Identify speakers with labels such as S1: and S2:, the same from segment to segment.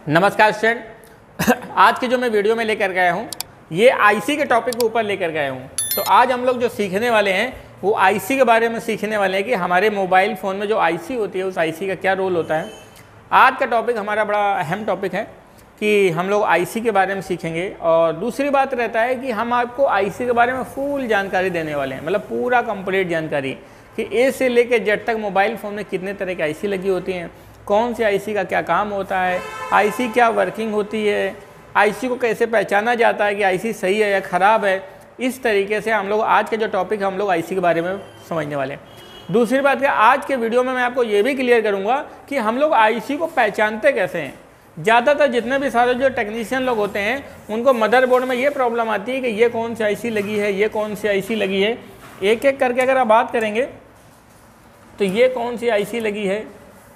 S1: नमस्कार स्टूडेंट। आज की जो मैं वीडियो में लेकर गया हूँ ये आईसी के टॉपिक के ऊपर लेकर गया हूँ। तो आज हम लोग जो सीखने वाले हैं वो आईसी के बारे में सीखने वाले हैं कि हमारे मोबाइल फ़ोन में जो आईसी होती है उस आईसी का क्या रोल होता है। आज का टॉपिक हमारा बड़ा अहम टॉपिक है कि हम लोग आईसी के बारे में सीखेंगे। और दूसरी बात रहता है कि हम आपको आईसी के बारे में फुल जानकारी देने वाले हैं, मतलब पूरा कंप्लीट जानकारी कि ए से लेकर जेड तक मोबाइल फ़ोन में कितने तरह की आईसी लगी होती हैं, कौन सी आईसी का क्या काम होता है, आईसी क्या वर्किंग होती है, आईसी को कैसे पहचाना जाता है कि आईसी सही है या ख़राब है। इस तरीके से हम लोग आज के जो टॉपिक है हम लोग आईसी के बारे में समझने वाले हैं। दूसरी बात क्या, आज के वीडियो में मैं आपको ये भी क्लियर करूँगा कि हम लोग आईसी को पहचानते कैसे हैं। ज़्यादातर जितने भी सारे जो टेक्नीशियन लोग होते हैं उनको मदरबोर्ड में ये प्रॉब्लम आती है कि ये कौन सी आईसी लगी है, ये कौन सी आईसी लगी है। एक एक करके अगर आप बात करेंगे तो ये कौन सी आईसी लगी है,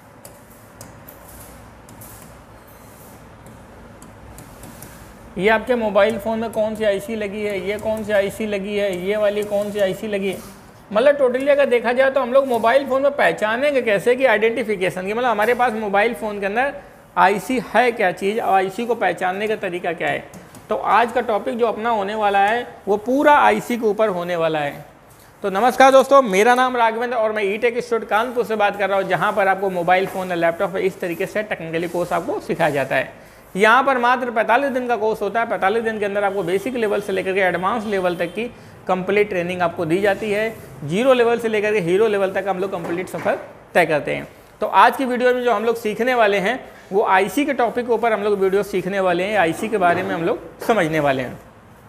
S1: ये आपके मोबाइल फ़ोन में कौन सी आईसी लगी है, ये कौन सी आईसी लगी है, ये वाली कौन सी आईसी लगी है। मतलब टोटली अगर देखा जाए तो हम लोग मोबाइल फ़ोन में पहचानेंगे कैसे कि आइडेंटिफिकेशन की, मतलब हमारे पास मोबाइल फ़ोन के अंदर आईसी है क्या चीज़ और आईसी को पहचानने का तरीका क्या है। तो आज का टॉपिक जो अपना होने वाला है वो पूरा आईसी के ऊपर होने वाला है। तो नमस्कार दोस्तों, मेरा नाम राघवेंद्र और मैं ई-टेक इंस्टीट्यूट कानपुर से बात कर रहा हूँ, जहाँ पर आपको मोबाइल फ़ोन या लैपटॉप इस तरीके से टेक्निकली कोर्स आपको सिखाया जाता है। यहाँ पर मात्र 45 दिन का कोर्स होता है। 45 दिन के अंदर आपको बेसिक लेवल से लेकर के एडवांस लेवल तक की कंप्लीट ट्रेनिंग आपको दी जाती है। जीरो लेवल से लेकर के हीरो लेवल तक हम लोग कंप्लीट सफ़र तय करते हैं। तो आज की वीडियो में जो हम लोग सीखने वाले हैं वो आईसी के टॉपिक के ऊपर हम लोग वीडियो सीखने वाले हैं, आईसी के बारे में हम लोग समझने वाले हैं।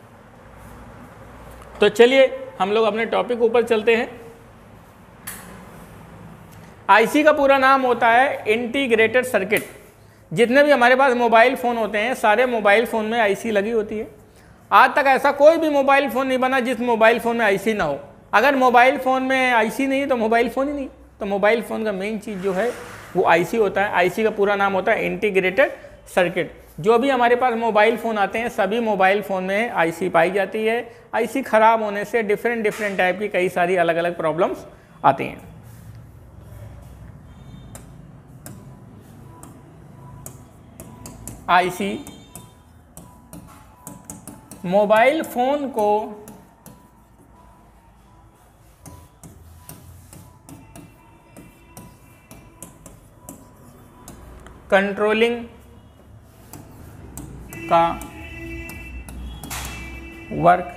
S1: तो चलिए हम लोग अपने टॉपिक के ऊपर चलते हैं। आईसी का पूरा नाम होता है इंटीग्रेटेड सर्किट। जितने भी हमारे पास मोबाइल फ़ोन होते हैं सारे मोबाइल फ़ोन में आईसी लगी होती है। आज तक ऐसा कोई भी मोबाइल फ़ोन नहीं बना जिस मोबाइल फ़ोन में आईसी ना हो। अगर मोबाइल फ़ोन में आईसी नहीं तो मोबाइल फ़ोन ही नहीं। तो मोबाइल फ़ोन का मेन चीज़ जो है वो आईसी होता है। आईसी का पूरा नाम होता है इंटीग्रेटेड सर्किट। जो भी हमारे पास मोबाइल फ़ोन आते हैं सभी मोबाइल फ़ोन में आईसी पाई जाती है। आईसी ख़राब होने से डिफरेंट टाइप की कई सारी अलग अलग प्रॉब्लम्स आती हैं। आईसी मोबाइल फ़ोन को कंट्रोलिंग का वर्क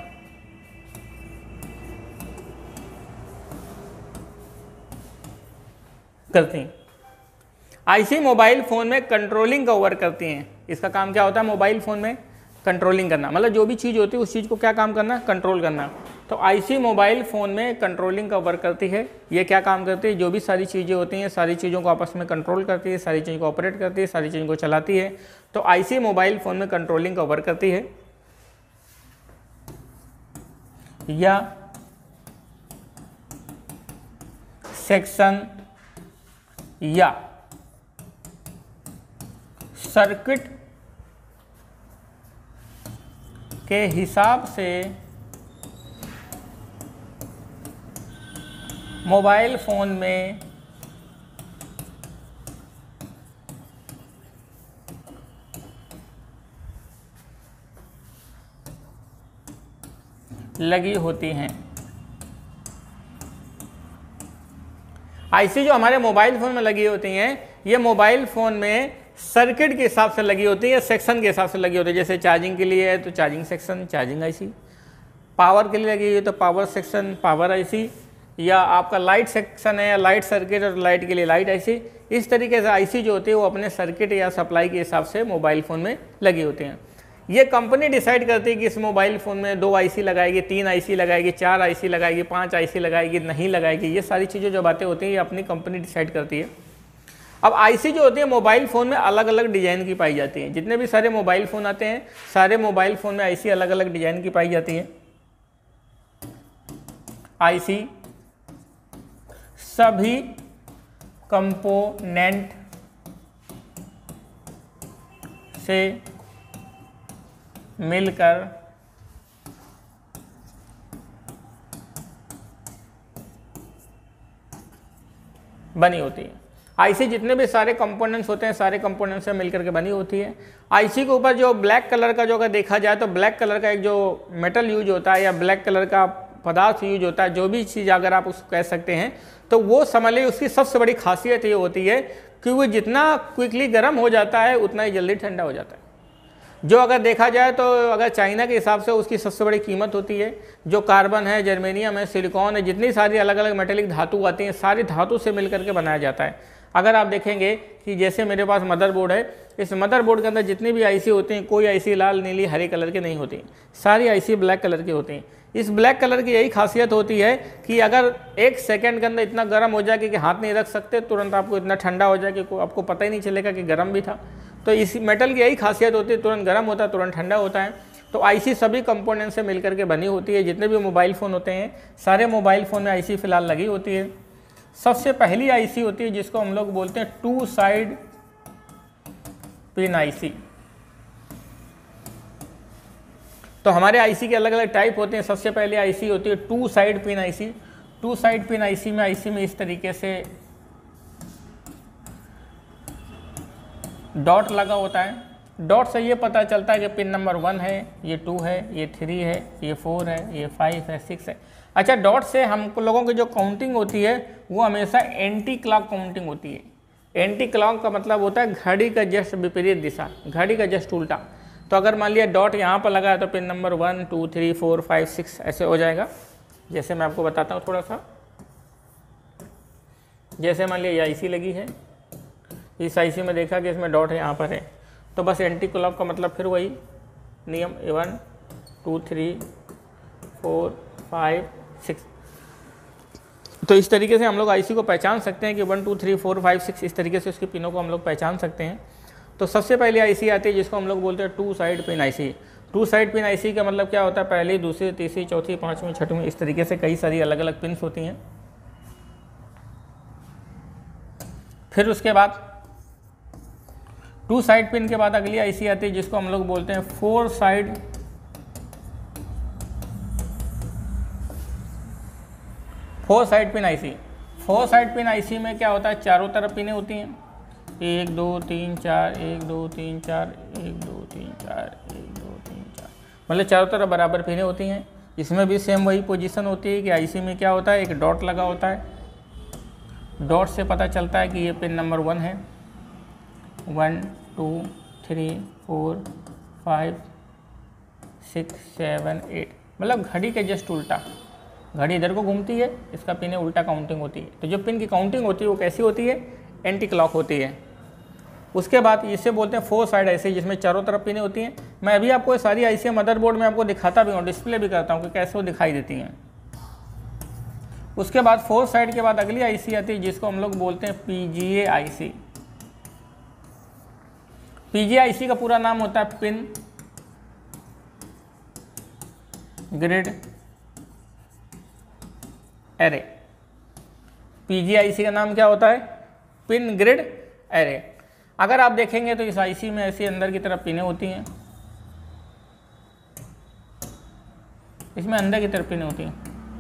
S1: करती हैं। आईसी मोबाइल फ़ोन में कंट्रोलिंग का वर्क करती हैं। इसका काम क्या होता है, मोबाइल फ़ोन में कंट्रोलिंग करना, मतलब जो भी चीज़ होती है उस चीज़ को क्या काम करना, कंट्रोल करना। तो आईसी मोबाइल फ़ोन में कंट्रोलिंग का वर्क करती है। ये क्या काम करती है, जो भी सारी चीज़ें होती हैं सारी चीज़ों को आपस में कंट्रोल करती है, सारी चीज़ों को ऑपरेट करती है, सारी चीज़ों को चलाती है। तो आईसी मोबाइल फ़ोन में कंट्रोलिंग का वर्क करती है। या सेक्शन या सर्किट के हिसाब से मोबाइल फ़ोन में लगी होती हैं। आईसी जो हमारे मोबाइल फ़ोन में लगी होती हैं ये मोबाइल फ़ोन में सर्किट के हिसाब से लगी होती है, सेक्शन के हिसाब से लगी होती है। जैसे चार्जिंग के लिए है तो charging section, charging IC. Power के लिए लगी है तो पावर सेक्शन, पावर आईसी। या आपका लाइट सेक्शन है या लाइट सर्किट और लाइट के लिए लाइट आईसी। इस तरीके से आईसी जो होती है वो अपने सर्किट या सप्लाई के हिसाब से मोबाइल फ़ोन में लगी होती हैं। ये कंपनी डिसाइड करती है कि इस मोबाइल फ़ोन में 2 आईसी लगाएगी, 3 आईसी लगाएगी, 4 आईसी लगाएगी, 5 आईसी लगाएगी, नहीं लगाएगी। ये सारी चीज़ें जो बातें होती हैं ये अपनी कंपनी डिसाइड करती है। अब आईसी जो होती है मोबाइल फ़ोन में अलग अलग डिज़ाइन की पाई जाती है। जितने भी सारे मोबाइल फ़ोन आते हैं सारे मोबाइल फ़ोन में आईसी अलग अलग डिज़ाइन की पाई जाती है। आईसी सभी कंपोनेंट से मिलकर बनी होती है। आईसी जितने भी सारे कंपोनेंट्स होते हैं सारे कंपोनेंट्स से मिलकर के बनी होती है। आईसी के ऊपर जो ब्लैक कलर का जो अगर देखा जाए तो ब्लैक कलर का एक जो मेटल यूज होता है या ब्लैक कलर का पदार्थ यूज होता है, जो भी चीज़ अगर आप उसको कह सकते हैं, तो वो समझ लीजिए उसकी सबसे बड़ी खासियत ये होती है कि वो जितना क्विकली गर्म हो जाता है उतना ही जल्दी ठंडा हो जाता है। जो अगर देखा जाए तो अगर चाइना के हिसाब से उसकी सबसे बड़ी कीमत होती है। जो कार्बन है, जर्मेनियम है, सिलिकॉन है, जितनी सारी अलग अलग मेटेलिक धातु आती हैं, सारी धातु से मिलकर के बनाया जाता है। अगर आप देखेंगे कि जैसे मेरे पास मदरबोर्ड है, इस मदरबोर्ड के अंदर जितनी भी आईसी होती हैं, कोई आईसी लाल, नीली, हरे कलर की नहीं होती, सारी आईसी ब्लैक कलर की होती हैं। इस ब्लैक कलर की यही खासियत होती है कि अगर 1 सेकंड के अंदर इतना गर्म हो जाए कि हाथ नहीं रख सकते, तुरंत आपको इतना ठंडा हो जाए कि आपको पता ही नहीं चलेगा कि गर्म भी था। तो इस मेटल की यही खासियत होती है, तुरंत गर्म होता है, तुरंत ठंडा होता है। तो आईसी सभी कंपोनेंट से मिलकर के बनी होती है। जितने भी मोबाइल फ़ोन होते हैं सारे मोबाइल फ़ोन में आईसी फ़िलहाल लगी होती है। सबसे पहली आईसी होती है जिसको हम लोग बोलते हैं 2 साइड पिन आईसी। तो हमारे आईसी के अलग अलग टाइप होते हैं। सबसे पहले आईसी होती है 2 side pin IC. 2 side pin IC में इस तरीके से डॉट लगा होता है। डॉट से ये पता चलता है कि पिन नंबर 1 है, ये 2 है, ये 3 है, ये 4 है, ये 5 है, 6 है। अच्छा, डॉट से हम लोगों की जो काउंटिंग होती है वो हमेशा एंटी क्लॉक काउंटिंग होती है। एंटी क्लॉक का मतलब होता है घड़ी का जस्ट विपरीत दिशा, घड़ी का जस्ट उल्टा। तो अगर मान लिया डॉट यहाँ पर लगा है तो पिन नंबर 1, 2, 3, 4, 5, 6 ऐसे हो जाएगा। जैसे मैं आपको बताता हूँ थोड़ा सा। जैसे मान लिया ये आईसी लगी है, इस आईसी में देखा कि इसमें डॉट है, यहाँ पर है, तो बस एंटी क्लॉक का मतलब फिर वही नियम 1, 2, 3, 4, 5, 6। तो इस तरीके से हम लोग आईसी को पहचान सकते हैं कि 1, 2, 3, 4, 5, 6 इस तरीके से उसकी पिनों को हम लोग पहचान सकते हैं। तो सबसे पहले आईसी आती है जिसको हम लोग बोलते हैं 2 side pin IC. 2 side pin IC का मतलब क्या होता है? पहली, दूसरी, तीसरी, चौथी, पाँचवीं, छठवीं, इस तरीके से कई सारी अलग अलग पिन्स होती हैं। फिर उसके बाद 2 साइड पिन के बाद अगली आईसी आती है जिसको हम लोग बोलते हैं 4 side pin IC. 4 side pin IC में क्या होता है? चारों तरफ पिनें होती हैं, 1 2 3 4, 1 2 3 4, 1 2 3 4, 1 2 3 4, मतलब चारों तरफ बराबर पिनें होती हैं। इसमें भी सेम वही पोजीशन होती है कि आईसी में क्या होता है? एक डॉट लगा होता है। डॉट से पता चलता है कि ये पिन नंबर 1 है। 1 2 3 4 5 6 7 8, मतलब घड़ी के जस्ट उल्टा। घड़ी इधर को घूमती है, इसका पिन उल्टा काउंटिंग होती है। तो जो पिन की काउंटिंग होती है वो कैसी होती है? एंटी क्लॉक होती है। उसके बाद इसे बोलते हैं 4 साइड आईसी जिसमें चारों तरफ पिनें होती हैं। मैं अभी आपको ये सारी आईसी मदरबोर्ड में आपको दिखाता भी हूँ, डिस्प्ले भी करता हूँ कि कैसे वो दिखाई देती हैं। उसके बाद 4 साइड के बाद अगली आईसी आती है जिसको हम लोग बोलते हैं पीजीए आईसी। पीजीए आईसी का पूरा नाम होता है pin grid array. PGA IC का नाम क्या होता है? Pin grid array. अगर आप देखेंगे तो इस आईसी में ऐसी अंदर की तरफ पिनें होती हैं, इसमें अंदर की तरफ पिनें होती हैं।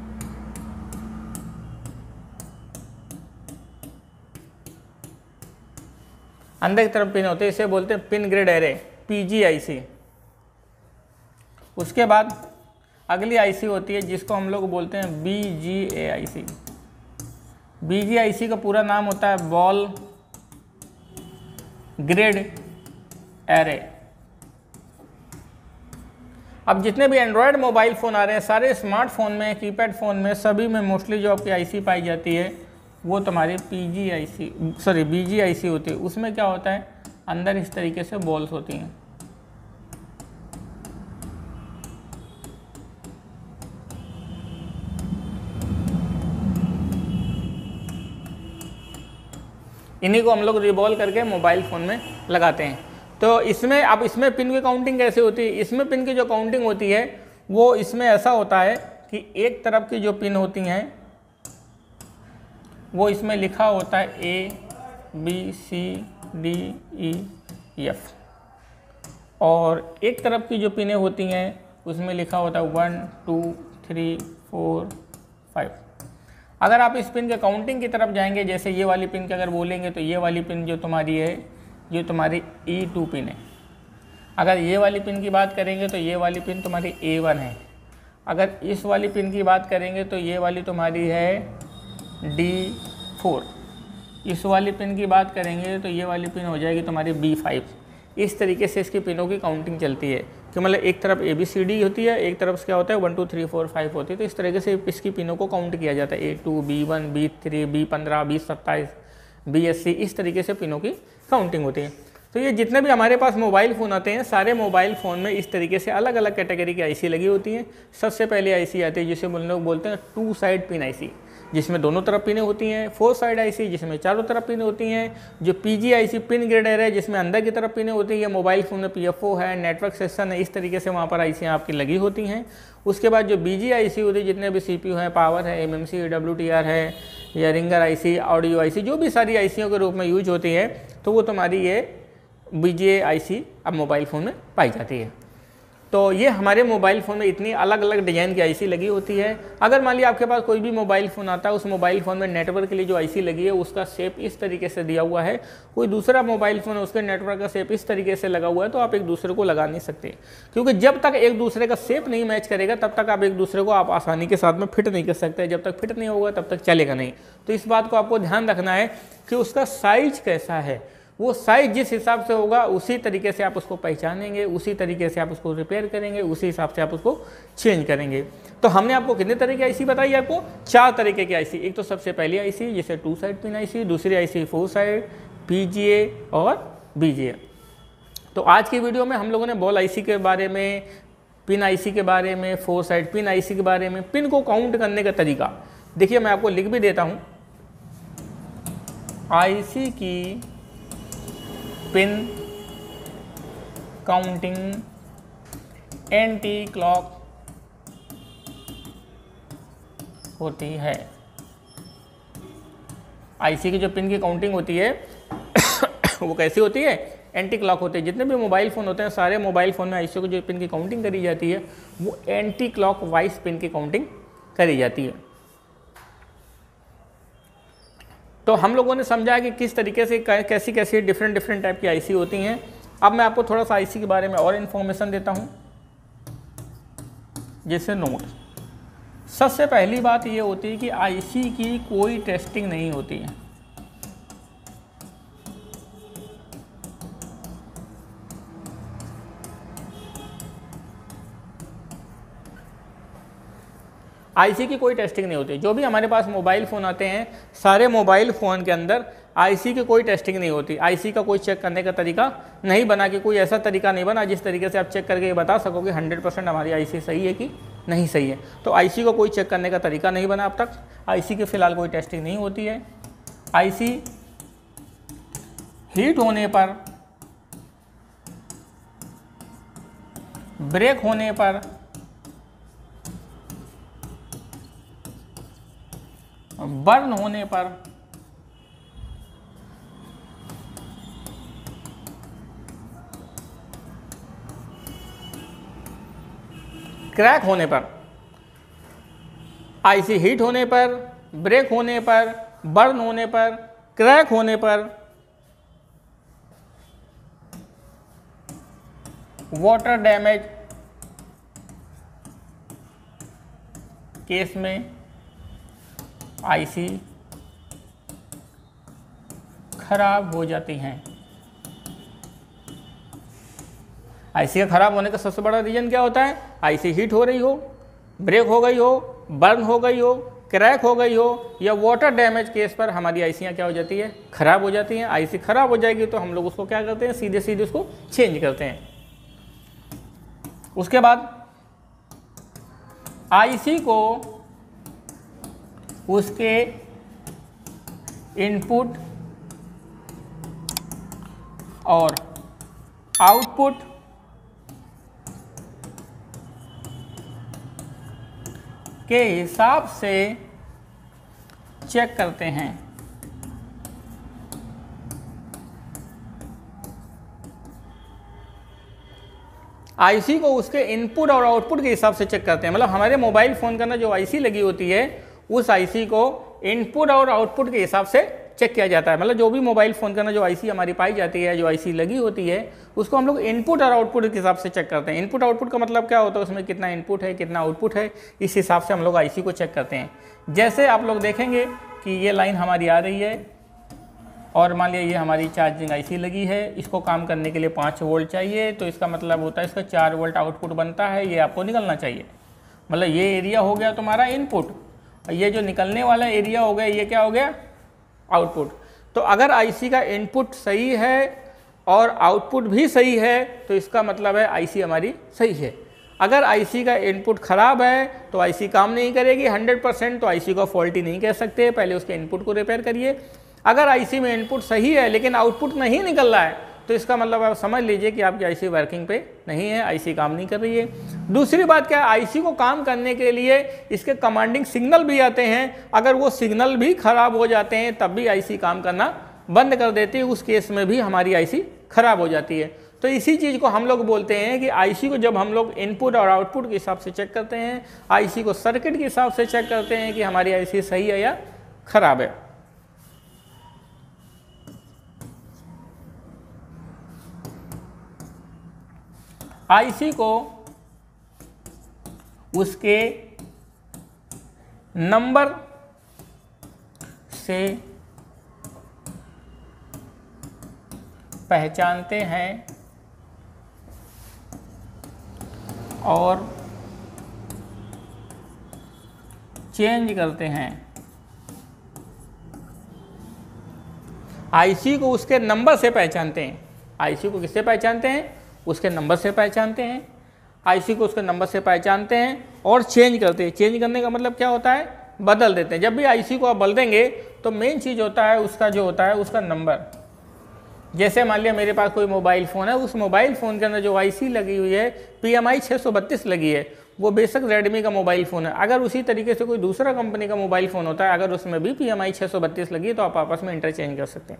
S1: अंदर की तरफ पिन होते हैं, इसे बोलते हैं पिन ग्रिड एरे, पीजीआईसी। उसके बाद अगली आईसी होती है जिसको हम लोग बोलते हैं बीजीएआईसी। बीजीआईसी का पूरा नाम होता है बॉल ग्रिड एरे। अब जितने भी एंड्रॉयड मोबाइल फ़ोन आ रहे हैं, सारे स्मार्टफोन में, कीपैड फ़ोन में, सभी में मोस्टली जो आपकी आईसी पाई जाती है वो तुम्हारी बीजीआईसी होती है। उसमें क्या होता है? अंदर इस तरीके से बॉल्स होती हैं। इन्हीं को हम लोग रिवॉल्व करके मोबाइल फ़ोन में लगाते हैं। तो इसमें अब इसमें पिन की काउंटिंग कैसे होती है? इसमें पिन की जो काउंटिंग होती है वो इसमें ऐसा होता है कि एक तरफ की जो पिन होती हैं वो इसमें लिखा होता है A B C D E F, और एक तरफ की जो पिनें होती हैं उसमें लिखा होता है 1 2 3 4 5। अगर आप इस पिन के काउंटिंग की तरफ जाएंगे, जैसे ये वाली पिन की अगर बोलेंगे तो ये वाली पिन जो तुम्हारी है, ये तुम्हारी E2 पिन है। अगर ये वाली पिन की बात करेंगे तो ये वाली पिन तुम्हारी A1 है। अगर इस वाली पिन की बात करेंगे तो ये वाली तुम्हारी है D4। इस वाली पिन की बात करेंगे तो ये वाली पिन हो जाएगी तुम्हारी B5। इस तरीके से इसकी पिनों की काउंटिंग चलती है कि मतलब एक तरफ ABCD होती है, एक तरफ क्या होता है 1 2 3 4 5 होती है। तो इस तरीके से इसकी पिनों को काउंट किया जाता है, A2 B1 B3 B15 B27 B80, इस तरीके से पिनों की काउंटिंग होती है। तो ये जितने भी हमारे पास मोबाइल फ़ोन आते हैं, सारे मोबाइल फ़ोन में इस तरीके से अलग अलग कैटेगरी की IC लगी होती हैं। सबसे पहले IC आती है जिसे हम लोग बोलते हैं 2 साइड पिन IC, जिसमें दोनों तरफ पिनें होती हैं। 4 साइड IC जिसमें चारों तरफ पिनें होती हैं। जो PGIC पिन ग्रेडर है, जिसमें अंदर की तरफ पिनें होती हैं। मोबाइल फ़ोन में PFO है, नेटवर्क सेक्शन है, इस तरीके से वहाँ पर IC आपकी लगी होती हैं। उसके बाद जो BGIC होती है, जितने भी CPU है, पावर है, MMC WTR है या रिंगर IC, ऑडियो IC, जो भी सारी ICओं के रूप में यूज होती है, तो वो तुम्हारी ये BGIC अब मोबाइल फ़ोन में पाई जाती है। तो ये हमारे मोबाइल फ़ोन में इतनी अलग अलग डिज़ाइन की IC लगी होती है। अगर मान लिया आपके पास कोई भी मोबाइल फ़ोन आता है, उस मोबाइल फ़ोन में नेटवर्क के लिए जो IC लगी है उसका शेप इस तरीके से दिया हुआ है, कोई दूसरा मोबाइल फ़ोन है उसके नेटवर्क का शेप इस तरीके से लगा हुआ है, तो आप एक दूसरे को लगा नहीं सकते, क्योंकि जब तक एक दूसरे का शेप नहीं मैच करेगा तब तक आप एक दूसरे को आप आसानी के साथ में फिट नहीं कर सकते। जब तक फिट नहीं होगा तब तक चलेगा नहीं। तो इस बात को आपको ध्यान रखना है कि उसका साइज कैसा है, वो साइज जिस हिसाब से होगा उसी तरीके से आप उसको पहचानेंगे, उसी तरीके से आप उसको रिपेयर करेंगे, उसी हिसाब से आप उसको चेंज करेंगे। तो हमने आपको कितने तरह की IC बताई, आपको 4 तरीके की IC। एक तो सबसे पहली IC जिसे 2 साइड पिन IC, दूसरी IC 4 साइड, PGA और BGA। तो आज की वीडियो में हम लोगों ने बॉल IC के बारे में, पिन IC के बारे में, 4 साइड पिन IC के बारे में, पिन को काउंट करने का तरीका, देखिए मैं आपको लिख भी देता हूँ। IC की पिन काउंटिंग एंटी क्लॉक होती है। IC की जो पिन की काउंटिंग होती है वो कैसी होती है, एंटी क्लॉक होती है। जितने भी मोबाइल फ़ोन होते हैं, सारे मोबाइल फ़ोन में IC की जो पिन की काउंटिंग करी जाती है वो एंटी क्लॉक वाइज पिन की काउंटिंग करी जाती है। तो हम लोगों ने समझा कि किस तरीके से कैसी कैसी डिफरेंट टाइप की IC होती हैं। अब मैं आपको थोड़ा सा IC के बारे में और इन्फॉर्मेशन देता हूं, जैसे नोट। सबसे पहली बात ये होती है कि IC की कोई टेस्टिंग नहीं होती है। IC की कोई टेस्टिंग नहीं होती। जो भी हमारे पास मोबाइल फ़ोन आते हैं, सारे मोबाइल फ़ोन के अंदर IC की कोई टेस्टिंग नहीं होती। IC का कोई चेक करने का तरीका नहीं बना, कि कोई ऐसा तरीका नहीं बना जिस तरीके से आप चेक करके ये बता सको कि 100% हमारी IC सही है कि नहीं सही है। तो IC को कोई चेक करने का तरीका नहीं बना अब तक। IC की फ़िलहाल कोई टेस्टिंग नहीं होती है। IC हीट होने पर, ब्रेक होने पर, बर्न होने पर, क्रैक होने पर, IC हीट होने पर, ब्रेक होने पर, बर्न होने पर, क्रैक होने पर, वाटर डैमेज केस में IC खराब हो जाती हैं। IC का खराब होने का सबसे बड़ा रीज़न क्या होता है, IC हीट हो रही हो, ब्रेक हो गई हो, बर्न हो गई हो, क्रैक हो गई हो, या वाटर डैमेज केस पर हमारी ICयाँ क्या हो जाती है, खराब हो जाती हैं। IC खराब हो जाएगी तो हम लोग उसको क्या करते हैं, सीधे सीधे उसको चेंज करते हैं। उसके बाद IC को उसके इनपुट और आउटपुट के हिसाब से चेक करते हैं। IC को उसके इनपुट और आउटपुट के हिसाब से चेक करते हैं। मतलब हमारे मोबाइल फ़ोन का ना जो IC लगी होती है उस आईसी को इनपुट और आउटपुट के हिसाब से चेक किया जाता है। मतलब जो भी मोबाइल फ़ोन के अंदर जो आईसी हमारी पाई जाती है, जो आईसी लगी होती है, उसको हम लोग इनपुट और आउटपुट के हिसाब से चेक करते हैं। इनपुट आउटपुट का मतलब क्या होता है, उसमें कितना इनपुट है कितना आउटपुट है, इस हिसाब से हम लोग आईसी को चेक करते हैं। जैसे आप लोग देखेंगे कि ये लाइन हमारी आ रही है और मान लिया ये हमारी चार्जिंग आईसी लगी है, इसको काम करने के लिए 5 वोल्ट चाहिए, तो इसका मतलब होता है इसका 4 वोल्ट आउटपुट बनता है, ये आपको निकलना चाहिए। मतलब ये एरिया हो गया तुम्हारा इनपुट, ये जो निकलने वाला एरिया हो गया ये क्या हो गया, आउटपुट। तो अगर आईसी का इनपुट सही है और आउटपुट भी सही है तो इसका मतलब है आईसी हमारी सही है। अगर आईसी का इनपुट ख़राब है तो आईसी काम नहीं करेगी 100%, तो आईसी को फॉल्टी नहीं कह सकते, पहले उसके इनपुट को रिपेयर करिए। अगर आईसी में इनपुट सही है लेकिन आउटपुट नहीं निकल रहा है तो इसका मतलब आप समझ लीजिए कि आपकी आईसी वर्किंग पे नहीं है, आईसी काम नहीं कर रही है। दूसरी बात क्या है, आईसी को काम करने के लिए इसके कमांडिंग सिग्नल भी आते हैं, अगर वो सिग्नल भी खराब हो जाते हैं तब भी आईसी काम करना बंद कर देती है, उस केस में भी हमारी आईसी खराब हो जाती है। तो इसी चीज़ को हम लोग बोलते हैं कि आईसी को जब हम लोग इनपुट और आउटपुट के हिसाब से चेक करते हैं, आईसी को सर्किट के हिसाब से चेक करते हैं कि हमारी आईसी सही है या खराब है। आईसी को उसके नंबर से पहचानते हैं और चेंज करते हैं। आईसी को उसके नंबर से पहचानते हैं। आईसी को किससे पहचानते हैं, उसके नंबर से पहचानते हैं। आईसी को उसके नंबर से पहचानते हैं और चेंज करते हैं। चेंज करने का मतलब क्या होता है, बदल देते हैं। जब भी आईसी को आप बदल देंगे तो मेन चीज़ होता है उसका जो होता है उसका नंबर। जैसे मान लिया मेरे पास कोई मोबाइल फ़ोन है, उस मोबाइल फ़ोन के अंदर जो आईसी लगी हुई है PMI 632 लगी है, वो बेशक रेडमी का मोबाइल फ़ोन है। अगर उसी तरीके से कोई दूसरा कंपनी का मोबाइल फ़ोन होता है, अगर उसमें भी PMI 632 लगी है तो आप आपस में इंटरचेंज कर सकते हैं।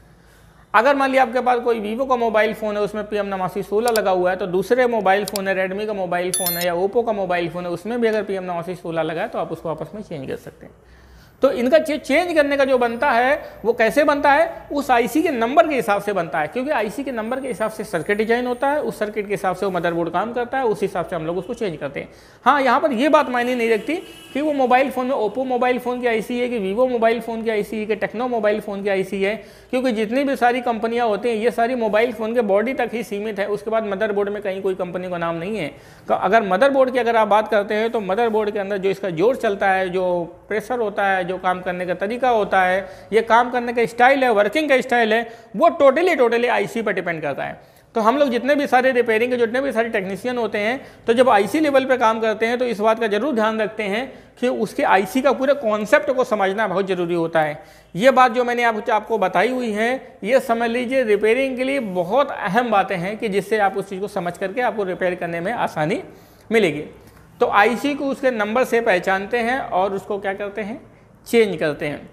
S1: अगर मान लिया आपके पास कोई वीवो का मोबाइल फ़ोन है, उसमें PM 89 16 लगा हुआ है, तो दूसरे मोबाइल फ़ोन है, रेडमी का मोबाइल फ़ोन है या ओप्पो का मोबाइल फ़ोन है, उसमें भी अगर PM 89 16 लगा है तो आप उसको आपस में चेंज कर सकते हैं। तो इनका चेंज करने का जो बनता है वो कैसे बनता है, उस आईसी के नंबर के हिसाब से बनता है, क्योंकि आईसी के नंबर के हिसाब से सर्किट डिजाइन होता है, उस सर्किट के हिसाब से वो मदरबोर्ड काम करता है, उस हिसाब से हम लोग उसको चेंज करते हैं। हाँ, यहाँ पर ये बात मायने नहीं रखती कि वो मोबाइल फ़ोन में ओप्पो मोबाइल फ़ोन की आईसी है कि वीवो मोबाइल फ़ोन की आईसी है कि टेक्नो मोबाइल फ़ोन की आईसी है, क्योंकि जितनी भी सारी कंपनियाँ होती हैं ये सारी मोबाइल फ़ोन के बॉडी तक ही सीमित है। उसके बाद मदरबोर्ड में कहीं कोई कंपनी का नाम नहीं है। तो अगर मदरबोर्ड की अगर आप बात करते हैं तो मदरबोर्ड के अंदर जो इसका जोर चलता है, जो प्रेशर होता है, जो काम करने का तरीका होता है, ये काम करने का स्टाइल है, वर्किंग का स्टाइल है, वो टोटली आईसी पर डिपेंड करता है। तो हम लोग जितने भी सारे रिपेयरिंग के जितने भी सारे टेक्नीशियन होते हैं, तो जब आईसी लेवल पे काम करते हैं तो इस बात का जरूर ध्यान रखते हैं कि उसके आईसी का पूरे कॉन्सेप्ट को समझना बहुत ज़रूरी होता है। ये बात जो मैंने आपको बताई हुई है, ये समझ लीजिए रिपेयरिंग के लिए बहुत अहम बातें हैं कि जिससे आप उस चीज़ को समझ करके आपको रिपेयर करने में आसानी मिलेगी। तो आईसी को उसके नंबर से पहचानते हैं और उसको क्या करते हैं, चेंज करते हैं।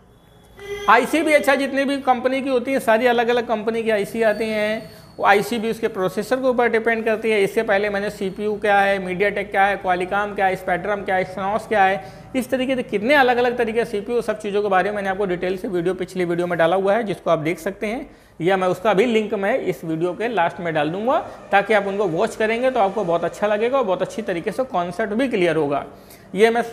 S1: आईसी भी अच्छा, जितनी भी कंपनी की होती है सारी अलग अलग कंपनी की आईसी आती हैं, वो आईसी भी उसके प्रोसेसर के ऊपर डिपेंड करती है। इससे पहले मैंने सीपीयू क्या है, मीडियाटेक क्या है, क्वालिकॉम क्या है, स्पेक्ट्रम क्या है, एक्सिनॉस क्या है, इस तरीके से कितने अलग अलग तरीके से सीपीयू, सब चीज़ों के बारे में मैंने आपको डिटेल से पिछली वीडियो में डाला हुआ है, जिसको आप देख सकते हैं, या मैं उसका भी लिंक मैं इस वीडियो के लास्ट में डाल दूंगा, ताकि आप उनको वॉच करेंगे तो आपको बहुत अच्छा लगेगा और बहुत अच्छी तरीके से कॉन्सेप्ट भी क्लियर होगा। ये मैं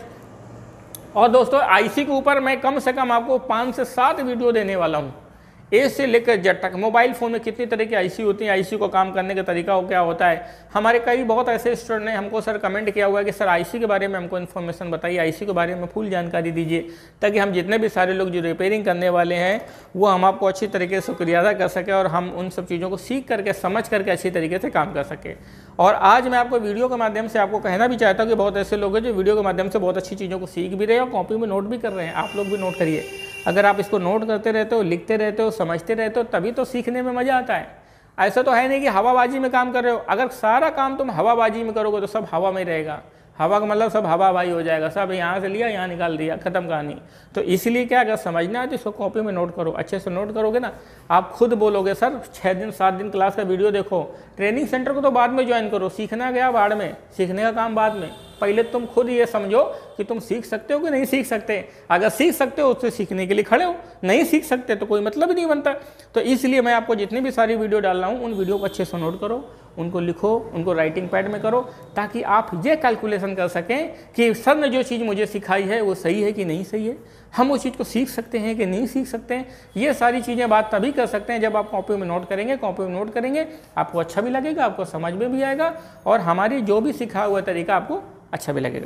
S1: और दोस्तों आईसी के ऊपर मैं कम से कम आपको 5 से 7 वीडियो देने वाला हूँ, ए से लेकर जेड तक। मोबाइल फ़ोन में कितनी तरह की आईसी होती है, आईसी को काम करने का तरीका क्या होता है। हमारे कई बहुत ऐसे स्टूडेंट ने हमको सर कमेंट किया हुआ है कि सर आईसी के बारे में हमको इन्फॉर्मेशन बताइए, आईसी के बारे में फुल जानकारी दीजिए, ताकि हम जितने भी सारे लोग जो रिपेयरिंग करने वाले हैं वो हम आपको अच्छी तरीके से शुक्रिया अदा कर सकें और हम उन सब चीज़ों को सीख करके समझ करके अच्छी तरीके से काम कर सकें। और आज मैं आपको वीडियो के माध्यम से आपको कहना भी चाहता हूँ कि बहुत ऐसे लोग हैं जो वीडियो के माध्यम से बहुत अच्छी चीज़ों को सीख भी रहे हैं और कॉपी में नोट भी कर रहे हैं। आप लोग भी नोट करिए। अगर आप इसको नोट करते रहते हो, लिखते रहते हो, समझते रहते हो, तभी तो सीखने में मज़ा आता है। ऐसा तो है नहीं कि हवाबाजी में काम कर रहे हो। अगर सारा काम तुम हवाबाजी में करोगे तो सब हवा में रहेगा। हवा का मतलब सब हवा हवाई हो जाएगा, सब यहाँ से लिया यहाँ निकाल दिया, खत्म कहानी। तो इसलिए क्या, अगर समझना है तो इसको कॉपी में नोट करो, अच्छे से नोट करोगे ना, आप खुद बोलोगे सर 6 दिन 7 दिन क्लास का वीडियो देखो। ट्रेनिंग सेंटर को तो बाद में ज्वाइन करो, सीखना गया बाद में, सीखने का काम बाद में। पहले तुम खुद ये समझो कि तुम सीख सकते हो कि नहीं सीख सकते। अगर सीख सकते हो उससे सीखने के लिए खड़े हो, नहीं सीख सकते तो कोई मतलब ही नहीं बनता। तो इसलिए मैं आपको जितनी भी सारी वीडियो डाल रहा हूँ उन वीडियो को अच्छे से नोट करो, उनको लिखो, उनको राइटिंग पैड में करो, ताकि आप ये कैलकुलेशन कर सकें कि सर ने जो चीज़ मुझे सिखाई है वो सही है कि नहीं सही है, हम उस चीज़ को सीख सकते हैं कि नहीं सीख सकते हैं। ये सारी चीज़ें बात तभी कर सकते हैं जब आप कॉपी में नोट करेंगे। कॉपी में नोट करेंगे आपको अच्छा भी लगेगा, आपको समझ में भी आएगा, और हमारी जो भी सिखा हुआ तरीका आपको अच्छा भी लगेगा।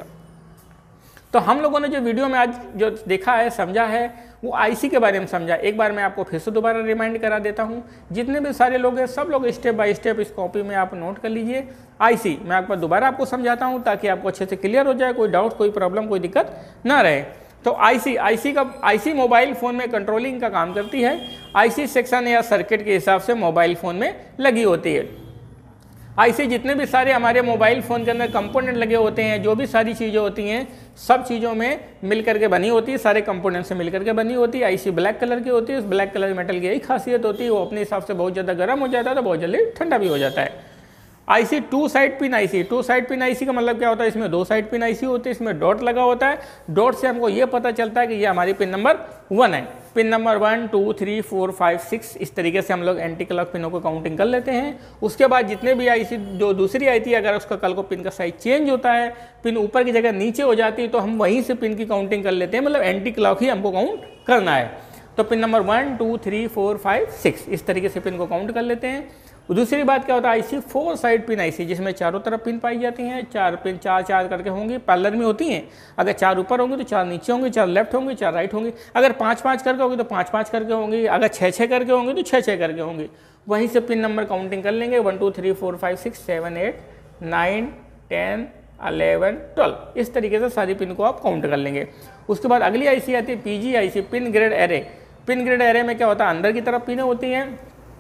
S1: तो हम लोगों ने जो वीडियो में आज जो देखा है, समझा है, वो आईसी के बारे में समझा। एक बार मैं आपको फिर से दोबारा रिमाइंड करा देता हूँ, जितने भी सारे लोग हैं सब लोग स्टेप बाय स्टेप इस कॉपी में आप नोट कर लीजिए। आईसी मैं आपको दोबारा आपको समझाता हूँ ताकि आपको अच्छे से क्लियर हो जाए, कोई डाउट, कोई प्रॉब्लम, कोई दिक्कत ना रहे। तो आईसी मोबाइल फ़ोन में कंट्रोलिंग का काम करती है। आईसी सेक्शन या सर्किट के हिसाब से मोबाइल फ़ोन में लगी होती है। आईसी जितने भी सारे हमारे मोबाइल फ़ोन के अंदर कंपोनेंट लगे होते हैं, जो भी सारी चीज़ें होती हैं, सब चीज़ों में मिल करके बनी होती है, सारे कंपोनेंट से मिल करके बनी होती है। आईसी ब्लैक कलर की होती है, उस ब्लैक कलर मेटल की यही खासियत होती है, वो अपने हिसाब से बहुत ज़्यादा गर्म हो जाता है तो बहुत जल्दी ठंडा भी हो जाता है। IC 2 side pin IC, 2 side pin IC का मतलब क्या होता है, इसमें 2 साइड पिन आईसी होती है, इसमें डॉट लगा होता है। डॉट से हमको ये पता चलता है कि ये हमारी पिन नंबर 1 है। पिन नंबर 1 2 3 4 5 6 इस तरीके से हम लोग एंटी क्लॉक पिनों को काउंटिंग कर लेते हैं। उसके बाद जितने भी आईसी जो दूसरी आई थी, अगर उसका कल को पिन का साइज चेंज होता है, पिन ऊपर की जगह नीचे हो जाती है, तो हम वहीं से पिन की काउंटिंग कर लेते हैं, मतलब एंटी क्लॉक ही हमको काउंट करना है। तो पिन नंबर 1 2 3 4 5 6 इस तरीके से पिन को काउंट कर लेते हैं। दूसरी बात क्या होता है, आईसी 4 साइड पिन आईसी, जिसमें चारों तरफ पिन पाई जाती हैं। 4 पिन 4 करके होंगी, पैरेलल में होती हैं। अगर 4 ऊपर होंगे तो 4 नीचे होंगे, 4 लेफ्ट होंगे, 4 राइट होंगी। अगर 5 करके होंगे तो 5 करके होंगी। अगर 6 करके होंगे तो 6 करके होंगी। वहीं से पिन नंबर काउंटिंग कर लेंगे, 1 2 3 4 5 6 7 8 9 10 11 12 इस तरीके से सारी पिन को आप काउंट कर लेंगे। उसके बाद अगली आईसी आती है PG IC, pin grid array. Pin grid array में क्या होता है, अंदर की तरफ पिनें होती हैं।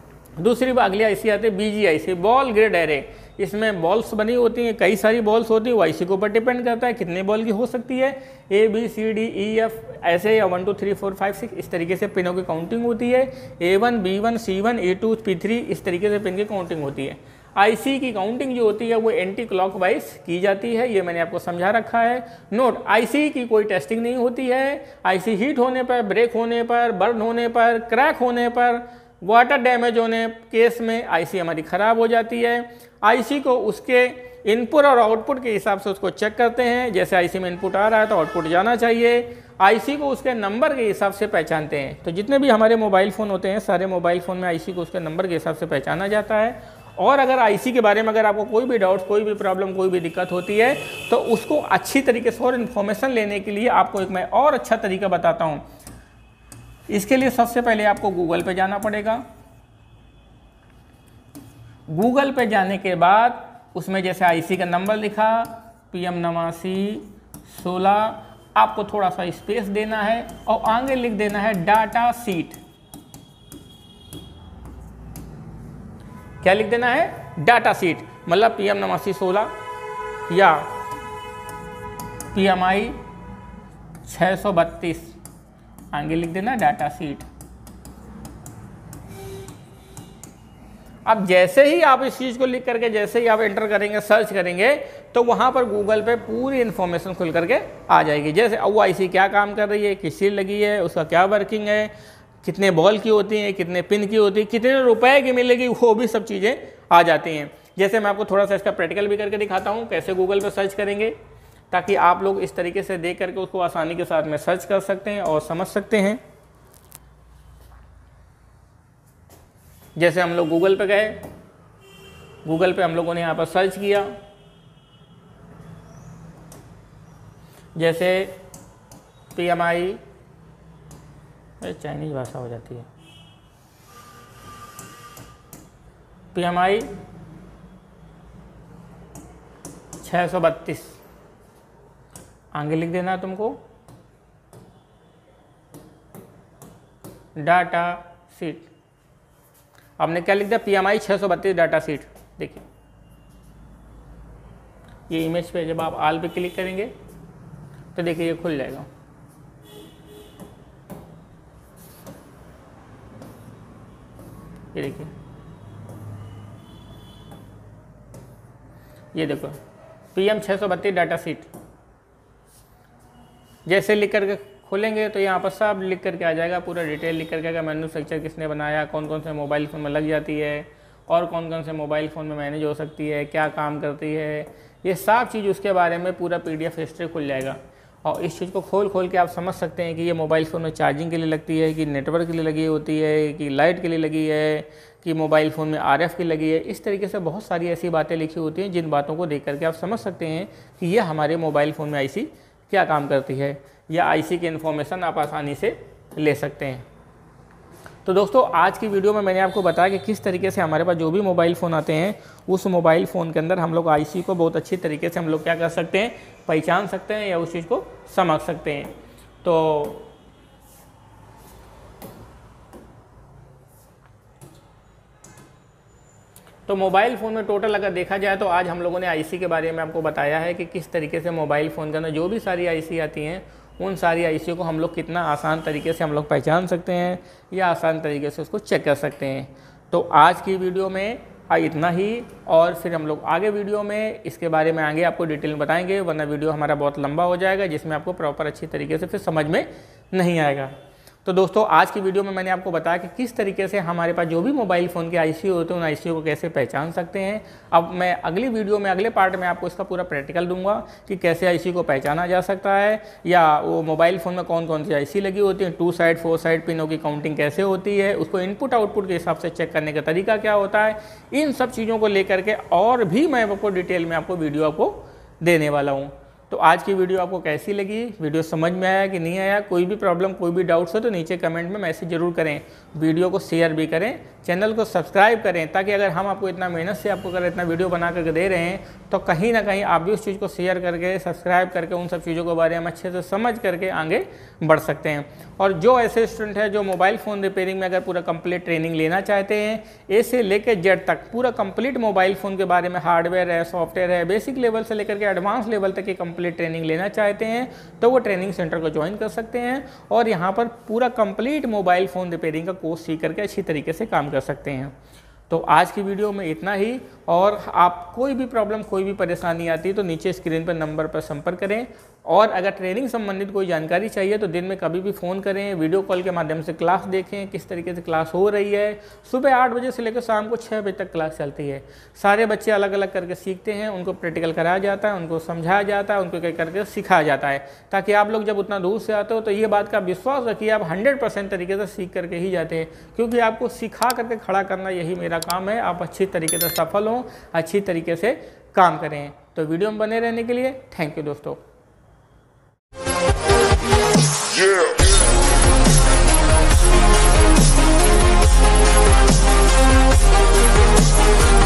S1: दूसरी अगली आईसी आती है BG IC, ball grid array. इसमें बॉल्स बनी होती हैं, कई सारी बॉल्स होती है, वो आईसी के ऊपर डिपेंड करता है कितने बॉल की हो सकती है, A B C D E F ऐसे, या 1 2 3 4 5 6 इस तरीके से पिनों की काउंटिंग होती है। A1 B1 C1 A2 P3 इस तरीके से पिन की काउंटिंग होती है। आईसी की काउंटिंग जो होती है वो एंटी क्लॉकवाइज की जाती है, ये मैंने आपको समझा रखा है। नोट, आईसी की कोई टेस्टिंग नहीं होती है। आईसी हीट होने पर, ब्रेक होने पर, बर्न होने पर, क्रैक होने पर, वाटर डैमेज होने केस में आईसी हमारी ख़राब हो जाती है। आईसी को उसके इनपुट और आउटपुट के हिसाब से उसको चेक करते हैं। जैसे आईसी में इनपुट आ रहा है तो आउटपुट जाना चाहिए। आईसी को उसके नंबर के हिसाब से पहचानते हैं। तो जितने भी हमारे मोबाइल फ़ोन होते हैं, सारे मोबाइल फ़ोन में आईसी को उसके नंबर के हिसाब से पहचाना जाता है। और अगर आईसी के बारे में अगर आपको कोई भी डाउट, कोई भी प्रॉब्लम, कोई भी दिक्कत होती है तो उसको अच्छी तरीके से और इन्फॉर्मेशन लेने के लिए आपको एक मैं और अच्छा तरीका बताता हूँ। इसके लिए सबसे पहले आपको गूगल पे जाना पड़ेगा। गूगल पे जाने के बाद उसमें जैसे आईसी का नंबर लिखा PM89 16, आपको थोड़ा सा स्पेस देना है और आगे लिख देना है डाटा सीट। क्या लिख देना है, डाटा सीट, मतलब PM89 16 या PMI 632 आगे लिख देना डाटा सीट। अब जैसे ही आप इस चीज़ को लिख करके जैसे ही आप एंटर करेंगे, सर्च करेंगे, तो वहाँ पर गूगल पे पूरी इन्फॉर्मेशन खुल करके आ जाएगी। जैसे वो आईसी क्या काम कर रही है, किस चीज़ लगी है, उसका क्या वर्किंग है, कितने बॉल की होती हैं, कितने पिन की होती है, कितने रुपए की मिलेगी, वो भी सब चीज़ें आ जाती हैं। जैसे मैं आपको थोड़ा सा इसका प्रैक्टिकल भी करके दिखाता हूँ कैसे गूगल पर सर्च करेंगे, ताकि आप लोग इस तरीके से देख करके उसको आसानी के साथ में सर्च कर सकते हैं और समझ सकते हैं। जैसे हम लोग गूगल पे गए, गूगल पे हम लोगों ने यहाँ पर सर्च किया, जैसे PMI, चाइनीज भाषा हो जाती है, PMI 632 आगे लिख देना है तुमको, डाटा सीट। आपने क्या लिख दिया, PMI 632 डाटा सीट। देखिए ये इमेज पे जब आप ऑल पे क्लिक करेंगे तो देखिए ये खुल जाएगा। ये देखिए, ये देखो PM 632 डाटा शीट। जैसे लिख करके खोलेंगे तो यहाँ पर सब लिख करके आ जाएगा, पूरा डिटेल लिख करके आएगा। मैन्युफैक्चर किसने बनाया, कौन कौन से मोबाइल फ़ोन में लग जाती है और कौन कौन से मोबाइल फ़ोन में मैनेज हो सकती है, क्या काम करती है, ये सब चीज़ उसके बारे में पूरा PDF हिस्ट्री खुल जाएगा। और इस चीज़ को खोल के आप समझ सकते हैं कि ये मोबाइल फ़ोन में चार्जिंग के लिए लगती है, कि नेटवर्क के लिए लगी होती है, कि लाइट के लिए लगी है, कि मोबाइल फ़ोन में RF की लगी है। इस तरीके से बहुत सारी ऐसी बातें लिखी होती हैं जिन बातों को देख करके आप समझ सकते हैं कि ये हमारे मोबाइल फ़ोन में IC क्या काम करती है, या IC की इन्फॉर्मेशन आप आसानी से ले सकते हैं। तो दोस्तों आज की वीडियो में मैंने आपको बताया कि किस तरीके से हमारे पास जो भी मोबाइल फ़ोन आते हैं उस मोबाइल फ़ोन के अंदर हम लोग IC को बहुत अच्छी तरीके से हम लोग क्या कर सकते हैं, पहचान सकते हैं या उस चीज़ को समझ सकते हैं। तो मोबाइल फ़ोन में टोटल अगर देखा जाए तो आज हम लोगों ने IC के बारे में आपको बताया है कि किस तरीके से मोबाइल फ़ोन के अंदर जो भी सारी IC आती हैं उन सारी IC को हम लोग कितना आसान तरीके से हम लोग पहचान सकते हैं या आसान तरीके से उसको चेक कर सकते हैं। तो आज की वीडियो में इतना ही, और फिर हम लोग आगे वीडियो में इसके बारे में आगे आपको डिटेल में बताएंगे, वरना वीडियो हमारा बहुत लंबा हो जाएगा जिसमें आपको प्रॉपर अच्छी तरीके से फिर समझ में नहीं आएगा। तो दोस्तों आज की वीडियो में मैंने आपको बताया कि किस तरीके से हमारे पास जो भी मोबाइल फ़ोन के IC होते हैं उन IC को कैसे पहचान सकते हैं। अब मैं अगली वीडियो में अगले पार्ट में आपको इसका पूरा प्रैक्टिकल दूंगा कि कैसे IC को पहचाना जा सकता है, या वो मोबाइल फ़ोन में कौन कौन सी IC लगी होती है, 2 साइड 4 साइड पिनों की काउंटिंग कैसे होती है, उसको इनपुट आउटपुट के हिसाब से चेक करने का तरीका क्या होता है। इन सब चीज़ों को लेकर के और भी मैं आपको डिटेल में आपको वीडियो आपको देने वाला हूँ। तो आज की वीडियो आपको कैसी लगी, वीडियो समझ में आया कि नहीं आया, कोई भी प्रॉब्लम कोई भी डाउट्स हो तो नीचे कमेंट में मैसेज जरूर करें। वीडियो को शेयर भी करें, चैनल को सब्सक्राइब करें, ताकि अगर हम आपको इतना मेहनत से आपको अगर इतना वीडियो बना करके दे रहे हैं तो कहीं ना कहीं आप भी उस चीज़ को शेयर करके सब्सक्राइब करके उन सब चीज़ों के बारे में अच्छे से समझ करके आगे बढ़ सकते हैं। और जो ऐसे स्टूडेंट है जो मोबाइल फ़ोन रिपेयरिंग में अगर पूरा कंप्लीट ट्रेनिंग लेना चाहते हैं, ए से लेकर जेड तक पूरा कंप्लीट मोबाइल फ़ोन के बारे में, हार्डवेयर है, सॉफ्टवेयर है, बेसिक लेवल से लेकर के एडवांस लेवल तक की कंप्लीट ट्रेनिंग लेना चाहते हैं तो वो ट्रेनिंग सेंटर को ज्वाइन कर सकते हैं और यहाँ पर पूरा कंप्लीट मोबाइल फ़ोन रिपेयरिंग का कोर्स सीख करके अच्छी तरीके से काम कर सकते हैं। तो आज की वीडियो में इतना ही, और आप कोई भी प्रॉब्लम कोई भी परेशानी आती है तो नीचे स्क्रीन पर नंबर पर संपर्क करें। और अगर ट्रेनिंग संबंधित कोई जानकारी चाहिए तो दिन में कभी भी फ़ोन करें, वीडियो कॉल के माध्यम से क्लास देखें किस तरीके से क्लास हो रही है। सुबह 8 बजे से लेकर शाम को 6 बजे तक क्लास चलती है। सारे बच्चे अलग अलग करके सीखते हैं, उनको प्रैक्टिकल कराया जाता है, उनको समझाया जाता है, उनको करके सिखाया जाता है, ताकि आप लोग जब उतना दूर से आते हो तो ये बात का विश्वास रखिए आप 100% तरीके से सीख करके ही जाते हैं, क्योंकि आपको सिखा करके खड़ा करना यही मेरा काम है। आप अच्छी तरीके से सफल हों, अच्छी तरीके से काम करें। तो वीडियो में बने रहने के लिए थैंक यू दोस्तों। Yeah.